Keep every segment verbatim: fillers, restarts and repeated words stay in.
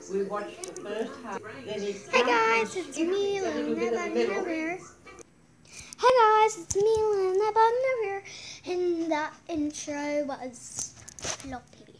We watched the first half. Then he Hey guys, it's me, Lena Navir. Hey guys, it's me, Lena Navir. And that intro was floppy.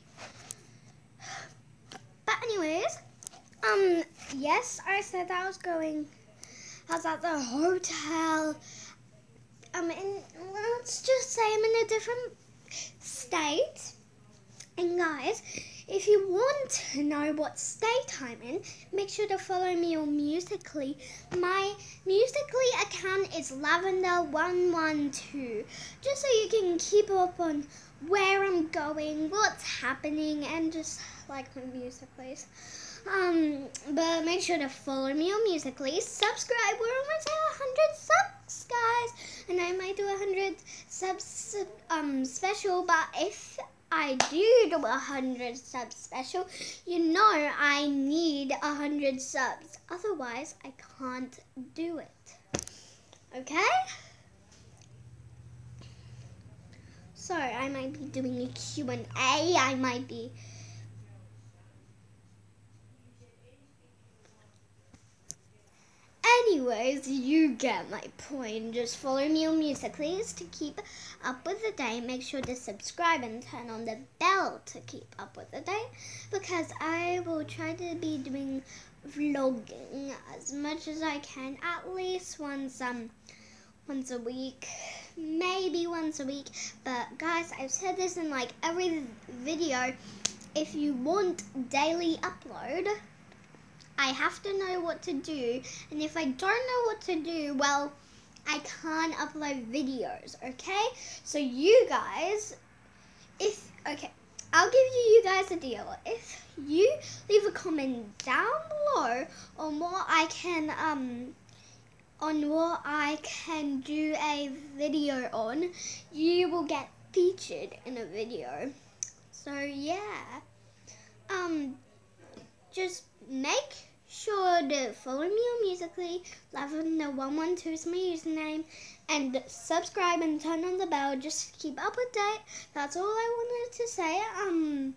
But anyways, um, yes, I said I was going. I was at the hotel. Um, and let's just say I'm in a different state. And guys, if you want to know what state I'm in, make sure to follow me on Musical.ly. My Musical.ly account is Lavender one one two, just so you can keep up on where I'm going, what's happening, and just like my music plays. Um, but make sure to follow me on Musical.ly. Subscribe. We're almost at one hundred subs, guys, and I might do a one hundred subs um special. But if I do do a one hundred subs special, you know I need a one hundred subs. Otherwise, I can't do it. Okay? So, I might be doing a Q and A. I might be... Anyways, you get my point. Just follow me on Musical.ly to keep up with the day. Make sure to subscribe and turn on the bell to keep up with the day, because I will try to be doing vlogging as much as I can, at least once um once a week, maybe once a week. But guys, I've said this in like every video. If you want daily upload, I have to know what to do, and if I don't know what to do, well, I can't upload videos, okay? So you guys, if, okay, I'll give you, you guys a deal. If you leave a comment down below on what I can, um, on what I can do a video on, you will get featured in a video. So yeah, um, just make sure to follow me on Musical.ly. Lavender one one two is my username, and subscribe and turn on the bell just to keep up with date. That's all I wanted to say. Um,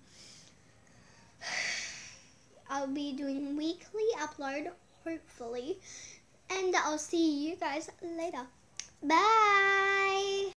I'll be doing weekly upload, hopefully, and I'll see you guys later. Bye.